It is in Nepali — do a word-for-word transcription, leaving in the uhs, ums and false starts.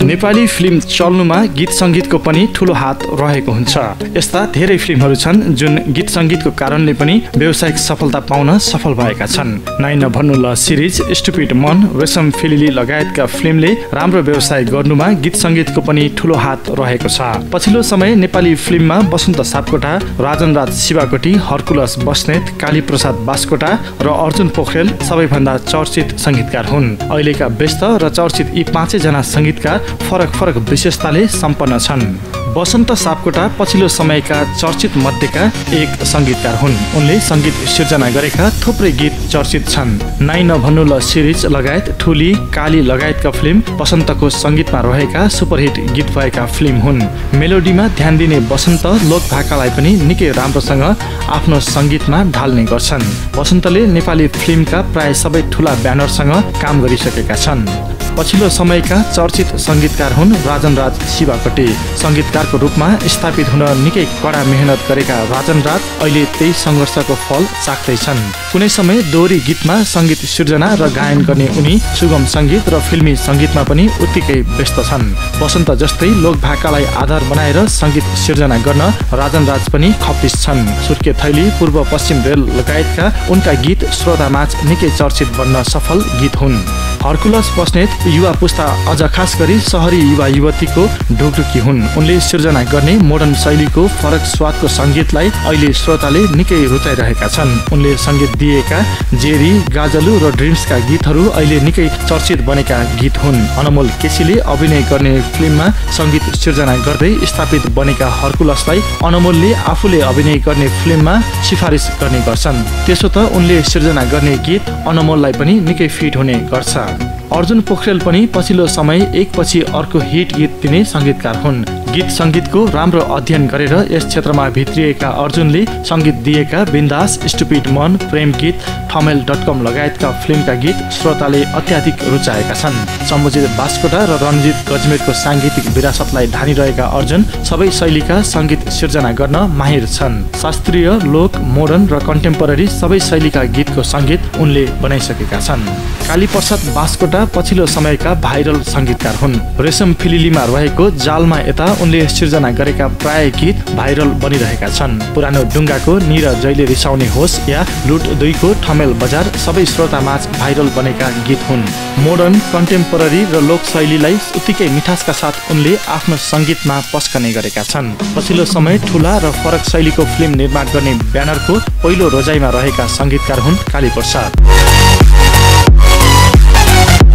नेपाली फिल्म चल्नुमा गीत सङ्गीतको पनि ठूलो हात रहेको हुन्छ। यस्ता धेरै फिल्महरू छन् जुन गीत सङ्गीतको कारणले पनि व्यावसायिक सफलता पाउन सफल भएका छन्। नाइ नभन्नु ल सिरिज, स्टुपिड मन, रेशम फिलिली लगायतका फिल्मले राम्रो व्यवसाय गर्नुमा गीत सङ्गीतको पनि ठूलो हात रहेको छ। पछिल्लो समय नेपाली फिल्ममा वसन्त सापकोटा, राजन राज शिवाकोटी, हरकुलस बस्नेत, काली प्रसाद बास्कोटा र अर्जुन पोखरेल सबैभन्दा चर्चित सङ्गीतकार हुन्। अहिलेका व्यस्त र चर्चित यी पाँचै जना सङ्गीतकार फरक फरक विशेषताले सम्पन्न छन्। वसन्त सापकोटा पछिल्लो समयका चर्चित मध्येका एक सङ्गीतकार हुन्। उनले सङ्गीत सिर्जना गरेका थुप्रै गीत चर्चित छन्। नाइ नभन्नु ल सिरिज लगायत ठुली, काली लगायतका फिल्म वसन्तको सङ्गीतमा रहेका सुपरहिट गीत भएका फिल्म हुन्। मेलोडीमा ध्यान दिने वसन्त लोकभाकालाई पनि निकै राम्रोसँग आफ्नो सङ्गीतमा ढाल्ने गर्छन्। वसन्तले नेपाली फिल्मका प्राय सबै ठुला ब्यानरसँग काम गरिसकेका छन्। पछिल्लो समयका चर्चित सङ्गीतकार हुन् राजन राज शिवाकोटी। सङ्गीतकारको रूपमा स्थापित हुन निकै कडा मेहनत गरेका राजन राज अहिले त्यही सङ्घर्षको फल चाख्दैछन्। कुनै समय दोहोरी गीतमा सङ्गीत सिर्जना र गायन गर्ने उनी सुगम सङ्गीत र फिल्मी सङ्गीतमा पनि उत्तिकै व्यस्त छन्। वसन्त जस्तै लोकभाकालाई आधार बनाएर सङ्गीत सिर्जना गर्न राजन राज पनि खप्पिस छन्। सुर्के थैली, पूर्व पश्चिम रेल लगायतका उनका गीत श्रोतामाझ निकै चर्चित बन्न सफल गीत हुन्। हरकुलस बस्नेत युवा पुस्ता अझ खास गरी सहरी युवा युवतीको ढुकढुकी हुन्। उनले सिर्जना गर्ने मोडर्न शैलीको फरक स्वादको सङ्गीतलाई अहिले श्रोताले निकै रुचाइरहेका छन्। उनले सङ्गीत दिएका जेरी, गाजलु र ड्रिम्सका गीतहरू अहिले निकै चर्चित बनेका गीत हुन्। अनमोल केसीले अभिनय गर्ने फिल्ममा सङ्गीत सिर्जना गर्दै स्थापित बनेका हरकुलसलाई अनमोलले आफूले अभिनय गर्ने फिल्ममा सिफारिस गर्ने गर्छन्। त्यसो त उनले सिर्जना गर्ने गीत अनमोललाई पनि निकै फिट हुने गर्छ। अर्जुन पोखरेल पनि पछिल्लो समय एकपछि अर्को हिट गीत दिने सङ्गीतकार हुन्। गीत सङ्गीतको राम्रो अध्ययन गरेर यस क्षेत्रमा भित्रिएका अर्जुनले सङ्गीत दिएका बिन्दास, स्टुपिड मन, प्रेम गीत, ठमेल डट कम लगायतका फिल्मका गीत श्रोताले अत्याधिक रुचाएका छन्। सम्बोजित बास्कोटा र रणजित गजमेरको साङ्गीतिक विरासतलाई ढानिरहेका अर्जुन सबै शैलीका सङ्गीत सिर्जना गर्न माहिर छन्। शास्त्रीय, लोक, मोडर्न र कन्टेम्पोरेरी सबै शैलीका गीतको सङ्गीत उनले बनाइसकेका छन्। काली प्रसाद बास्कोटा पछिल्लो समयका भाइरल सङ्गीतकार हुन्। रेशम फिलिलीमा रहेको जालमा यता उनले सिर्जना गरेका प्राय गीत भाइरल बनिरहेका छन्। पुरानो डुङ्गाको निर जहिले रिसाउने होस् या लुट दुईको ठमेल बजार सबै श्रोतामाझ भाइरल बनेका गीत हुन्। मोडर्न, कन्टेम्पोरेरी र लोक शैलीलाई उत्तिकै मिठासका साथ उनले आफ्नो सङ्गीतमा पस्कने गरेका छन्। पछिल्लो समय ठुला र फरक शैलीको फिल्म निर्माण गर्ने ब्यानरको पहिलो रोजाइमा रहेका सङ्गीतकार हुन् काली प्रसाद।